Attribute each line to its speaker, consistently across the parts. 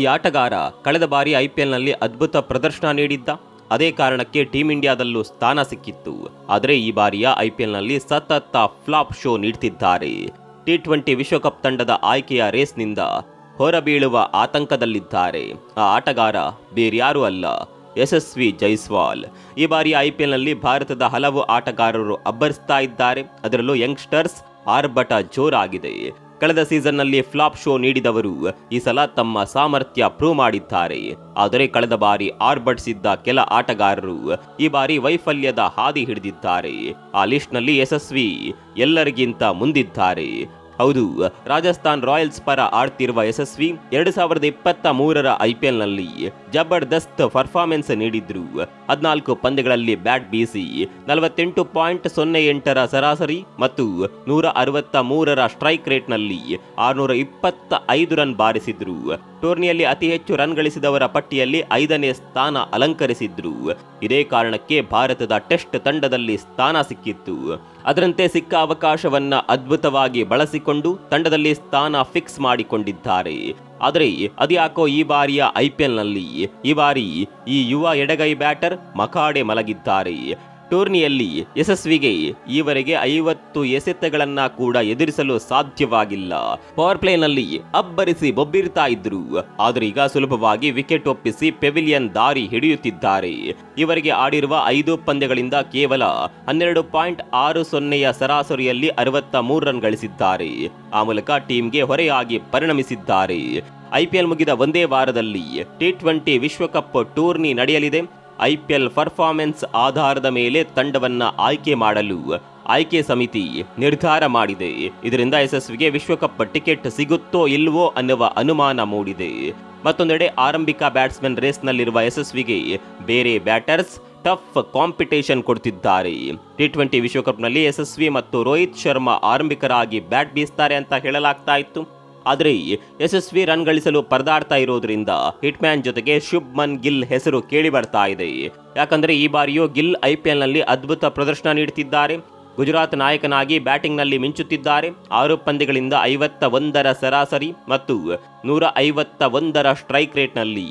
Speaker 1: ಈ ಆಟಗಾರ ಕಳೆದ ಬಾರಿ ಐಪಿಎಲ್ನಲ್ಲಿ ಅದ್ಭುತ ಪ್ರದರ್ಶನ ನೀಡಿದ್ದ. ಅದೇ ಕಾರಣಕ್ಕೆ ಟೀಂ ಇಂಡಿಯಾದಲ್ಲೂ ಸ್ಥಾನ ಸಿಕ್ಕಿತ್ತು. ಆದರೆ ಈ ಬಾರಿಯ ಐಪಿಎಲ್ನಲ್ಲಿ ಸತತ ಫ್ಲಾಪ್ ಶೋ ನೀಡ್ತಿದ್ದಾರೆ. ಟಿ20 ವಿಶ್ವಕಪ್ ತಂಡದ ಆಯ್ಕೆಯ ರೇಸ್ನಿಂದ ಹೊರಬೀಳುವ ಆತಂಕದಲ್ಲಿದ್ದಾರೆ. ಆ ಆಟಗಾರ ಬೇರ್ಯಾರೂ ಅಲ್ಲ, ಯಶಸ್ವಿ ಜೈಸ್ವಾಲ್. ಈ ಬಾರಿ ಐಪಿಎಲ್ನಲ್ಲಿ ಭಾರತದ ಹಲವು ಆಟಗಾರರು ಅಬ್ಬರಿಸ್ತಾ ಇದ್ದಾರೆ. ಅದರಲ್ಲೂ ಯಂಗ್ಸ್ಟರ್ಸ್ ಆರ್ಭಟ ಜೋರಾಗಿದೆ. ಕಳೆದ ಸೀಸನ್ನಲ್ಲಿ ಫ್ಲಾಪ್ ಶೋ ನೀಡಿದವರು ಈ ಸಲ ತಮ್ಮ ಸಾಮರ್ಥ್ಯ ಪ್ರೂವ್ ಮಾಡಿದ್ದಾರೆ. ಆದರೆ ಕಳೆದ ಬಾರಿ ಆರ್ಭಟಿಸಿದ್ದ ಕೆಲ ಆಟಗಾರರು ಈ ಬಾರಿ ವೈಫಲ್ಯದ ಹಾದಿ ಹಿಡಿದಿದ್ದಾರೆ. ಆ ಲಿಸ್ಟ್ನಲ್ಲಿ ಯಶಸ್ವಿ ಎಲ್ಲರಿಗಿಂತ ಮುಂದಿದ್ದಾರೆ. ಹೌದು, ರಾಜಸ್ಥಾನ್ ರಾಯಲ್ಸ್ ಪರ ಆಡ್ತಿರುವ ಯಶಸ್ವಿ 2023ರ ಐಪಿಎಲ್ನಲ್ಲಿ ಜಬರ್ದಸ್ತ್ ಪರ್ಫಾರ್ಮೆನ್ಸ್ ನೀಡಿದ್ರು. 14 ಪಂದ್ಯಗಳಲ್ಲಿ ಬ್ಯಾಟ್ ಬೀಸಿ 48.08ರ ಸರಾಸರಿ ಮತ್ತು 163ರ ಸ್ಟ್ರೈಕ್ ರೇಟ್ನಲ್ಲಿ 625 ರನ್ ಬಾರಿಸಿದ್ರು. ಟೂರ್ನಿಯಲ್ಲಿ ಅತಿ ಹೆಚ್ಚು ರನ್ ಗಳಿಸಿದವರ ಪಟ್ಟಿಯಲ್ಲಿ 5ನೇ ಸ್ಥಾನ ಅಲಂಕರಿಸಿದ್ರು. ಇದೇ ಕಾರಣಕ್ಕೆ ಭಾರತದ ಟೆಸ್ಟ್ ತಂಡದಲ್ಲಿ ಸ್ಥಾನ ಸಿಕ್ಕಿತ್ತು. ಅದರಂತೆ ಸಿಕ್ಕ ಅವಕಾಶವನ್ನ ಅದ್ಭುತವಾಗಿ ಬಳಸಿಕೊಂಡು ತಂಡದಲ್ಲಿ ಸ್ಥಾನ ಫಿಕ್ಸ್ ಮಾಡಿಕೊಂಡಿದ್ದಾರೆ. ಆದರೆ ಅದ್ಯಾಕೋ ಈ ಬಾರಿಯ ಐಪಿಎಲ್ನಲ್ಲಿ ಈ ಬಾರಿ ಈ ಯುವ ಎಡಗೈ ಬ್ಯಾಟರ್ ಮಕಾಡೆ ಮಲಗಿದ್ದಾರೆ. ಟೂರ್ನಿಯಲ್ಲಿ ಯಶಸ್ವಿಗೆ ಈವರೆಗೆ 50 ಎಸೆತಗಳನ್ನ ಕೂಡ ಎದುರಿಸಲು ಸಾಧ್ಯವಾಗಿಲ್ಲ. ಪವರ್ ಪ್ಲೇನಲ್ಲಿ ಅಬ್ಬರಿಸಿ ಬೊಬ್ಬಿರ್ತಾ ಇದ್ರು. ಆದ್ರೆ ಈಗ ಸುಲಭವಾಗಿ ವಿಕೆಟ್ ಒಪ್ಪಿಸಿ ಪೆವಿಲಿಯನ್ ದಾರಿ ಹಿಡಿಯುತ್ತಿದ್ದಾರೆ. ಇವರಿಗೆ ಆಡಿರುವ 5 ಪಂದ್ಯಗಳಿಂದ ಕೇವಲ 12.60ಯ ಸರಾಸರಿಯಲ್ಲಿ 63 ರನ್ ಗಳಿಸಿದ್ದಾರೆ. ಆ ಮೂಲಕ ಟೀಮ್ಗೆ ಹೊರೆಯಾಗಿ ಪರಿಣಮಿಸಿದ್ದಾರೆ. ಐಪಿಎಲ್ ಮುಗಿದ ಒಂದೇ ವಾರದಲ್ಲಿ ಟಿ20 ವಿಶ್ವಕಪ್ ಟೂರ್ನಿ ನಡೆಯಲಿದೆ. ಐಪಿಎಲ್ ಪರ್ಫಾರ್ಮೆನ್ಸ್ ಆಧಾರದ ಮೇಲೆ ತಂಡವನ್ನ ಆಯ್ಕೆ ಮಾಡಲು ಆಯ್ಕೆ ಸಮಿತಿ ನಿರ್ಧಾರ ಮಾಡಿದೆ. ಇದರಿಂದ ಯಶಸ್ವಿಗೆ ವಿಶ್ವಕಪ್ ಟಿಕೆಟ್ ಸಿಗುತ್ತೋ ಇಲ್ವೋ ಅನ್ನುವ ಅನುಮಾನ ಮೂಡಿದೆ. ಮತ್ತೊಂದೆಡೆ ಆರಂಭಿಕ ಬ್ಯಾಟ್ಸ್ಮನ್ ರೇಸ್ನಲ್ಲಿರುವ ಯಶಸ್ವಿಗೆ ಬೇರೆ ಬ್ಯಾಟರ್ಸ್ ಟಫ್ ಕಾಂಪಿಟೇಷನ್ ಕೊಡ್ತಿದ್ದಾರೆ. ಟಿ20 ವಿಶ್ವಕಪ್ನಲ್ಲಿ ಯಶಸ್ವಿ ಮತ್ತು ರೋಹಿತ್ ಶರ್ಮಾ ಆರಂಭಿಕರಾಗಿ ಬ್ಯಾಟ್ ಬೀಸ್ತಾರೆ ಅಂತ ಹೇಳಲಾಗ್ತಾ ಇತ್ತು. ಆದರೆ ಯಶಸ್ವಿ ರನ್ ಗಳಿಸಲು ಪರದಾಡ್ತಾ ಇರೋದ್ರಿಂದ ಹಿಟ್ಮ್ಯಾನ್ ಜೊತೆಗೆ ಶುಭ್ಮನ್ ಗಿಲ್ ಹೆಸರು ಕೇಳಿ ಬರ್ತಾ ಇದೆ. ಯಾಕಂದ್ರೆ ಈ ಬಾರಿಯೂ ಗಿಲ್ ಐಪಿಎಲ್ನಲ್ಲಿ ಅದ್ಭುತ ಪ್ರದರ್ಶನ ನೀಡುತ್ತಿದ್ದಾರೆ. ಗುಜರಾತ್ ನಾಯಕನಾಗಿ ಬ್ಯಾಟಿಂಗ್ನಲ್ಲಿ ಮಿಂಚುತ್ತಿದ್ದಾರೆ. 6 ಪಂದ್ಯಗಳಿಂದ 51ರ ಸರಾಸರಿ ಮತ್ತು 151ರ ಸ್ಟ್ರೈಕ್ ರೇಟ್ನಲ್ಲಿ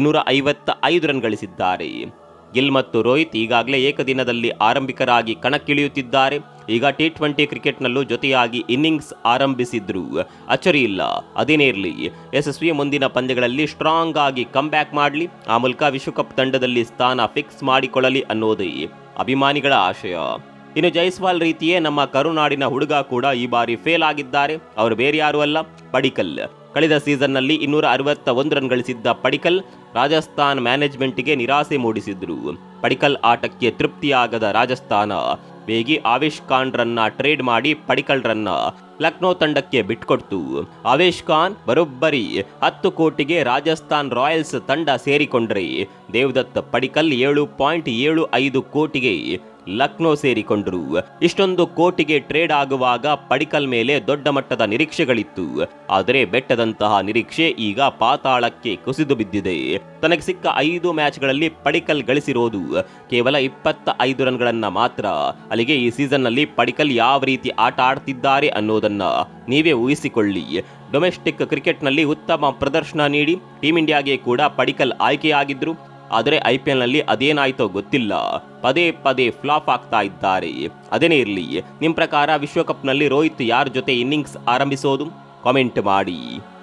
Speaker 1: 255 ರನ್ ಗಳಿಸಿದ್ದಾರೆ. ಗಿಲ್ ಮತ್ತು ರೋಹಿತ್ ಈಗಾಗಲೇ ಏಕದಿನದಲ್ಲಿ ಆರಂಭಿಕರಾಗಿ ಕಣಕ್ಕಿಳಿಯುತ್ತಿದ್ದಾರೆ. ಈಗ ಟಿ20 ಕ್ರಿಕೆಟ್ನಲ್ಲೂ ಜೊತೆಯಾಗಿ ಇನ್ನಿಂಗ್ಸ್ ಆರಂಭಿಸಿದ್ರು. ಅಚ್ಚರಿ ಇಲ್ಲ. ಅದೇನೇ ಇರಲಿ, ಯಶಸ್ವಿ ಮುಂದಿನ ಪಂದ್ಯಗಳಲ್ಲಿ ಸ್ಟ್ರಾಂಗ್ ಆಗಿ ಕಮ್ಬ್ಯಾಕ್ ಮಾಡಲಿ, ಆ ಮೂಲಕ ವಿಶ್ವಕಪ್ ತಂಡದಲ್ಲಿ ಸ್ಥಾನ ಫಿಕ್ಸ್ ಮಾಡಿಕೊಳ್ಳಲಿ ಅನ್ನೋದೇ ಅಭಿಮಾನಿಗಳ ಆಶಯ. ಇನ್ನು ಜೈಸ್ವಾಲ್ ರೀತಿಯೇ ನಮ್ಮ ಕರುನಾಡಿನ ಹುಡುಗ ಕೂಡ ಈ ಬಾರಿ ಫೇಲ್ ಆಗಿದ್ದಾರೆ. ಅವರು ಬೇರೆ ಯಾರು ಅಲ್ಲ, ಪಡಿಕಲ್. ಕಳೆದ ಸೀಸನ್ನಲ್ಲಿ 261 ರನ್ ಗಳಿಸಿದ್ದ ಪಡಿಕಲ್ ರಾಜಸ್ಥಾನ್ ಮ್ಯಾನೇಜ್ಮೆಂಟ್ಗೆ ನಿರಾಸೆ ಮೂಡಿಸಿದ್ರು. ಪಡಿಕಲ್ ಆಟಕ್ಕೆ ತೃಪ್ತಿಯಾಗದ ರಾಜಸ್ಥಾನ ವೇಗಿ ಆವೇಶ್ ಖಾನ್ ರನ್ನ ಟ್ರೇಡ್ ಮಾಡಿ ಪಡಿಕಲ್ ರನ್ನ ಲಕ್ನೋ ತಂಡಕ್ಕೆ ಬಿಟ್ಕೊಡ್ತು. ಆವೇಶ್ ಖಾನ್ ಬರೋಬ್ಬರಿ 10 ಕೋಟಿಗೆ ರಾಜಸ್ಥಾನ್ ರಾಯಲ್ಸ್ ತಂಡ ಸೇರಿಕೊಂಡ್ರೆ ದೇವದತ್ ಪಡಿಕಲ್ 7.75 ಕೋಟಿಗೆ ಲಕ್ನೋ ಸೇರಿಕೊಂಡ್ರು. ಇಷ್ಟೊಂದು ಕೋಟಿಗೆ ಟ್ರೇಡ್ ಆಗುವಾಗ ಪಡಿಕಲ್ ಮೇಲೆ ದೊಡ್ಡ ಮಟ್ಟದ ನಿರೀಕ್ಷೆಗಳಿತ್ತು. ಆದರೆ ಬೆಟ್ಟದಂತಹ ನಿರೀಕ್ಷೆ ಈಗ ಪಾತಾಳಕ್ಕೆ ಕುಸಿದು ಬಿದ್ದಿದೆ. ತನಗೆ ಸಿಕ್ಕ 5 ಮ್ಯಾಚ್ಗಳಲ್ಲಿ ಪಡಿಕಲ್ ಗಳಿಸಿರೋದು ಕೇವಲ 25 ರನ್ಗಳನ್ನ ಮಾತ್ರ. ಅಲ್ಲಿಗೆ ಈ ಸೀಸನ್ನಲ್ಲಿ ಪಡಿಕಲ್ ಯಾವ ರೀತಿ ಆಟ ಆಡ್ತಿದ್ದಾರೆ ಅನ್ನೋದನ್ನ ನೀವೇ ಊಹಿಸಿಕೊಳ್ಳಿ. ಡೊಮೆಸ್ಟಿಕ್ ಕ್ರಿಕೆಟ್ನಲ್ಲಿ ಉತ್ತಮ ಪ್ರದರ್ಶನ ನೀಡಿ ಟೀಂ ಇಂಡಿಯಾಗೆ ಕೂಡ ಪಡಿಕಲ್ ಆಯ್ಕೆಯಾಗಿದ್ರು. ಆದರೆ ಐಪಿಎಲ್ನಲ್ಲಿ ಅದೇನಾಯ್ತೋ ಗೊತ್ತಿಲ್ಲ, ಪದೇ ಪದೇ ಫ್ಲಾಪ್ ಆಗ್ತಾ ಇದ್ದಾರೆ. ಅದೇನೇ ಇರಲಿ, ನಿಮ್ಮ ಪ್ರಕಾರ ವಿಶ್ವಕಪ್ನಲ್ಲಿ ರೋಹಿತ್ ಯಾರ ಜೊತೆ ಇನ್ನಿಂಗ್ಸ್ ಆರಂಭಿಸೋದು? ಕಾಮೆಂಟ್ ಮಾಡಿ.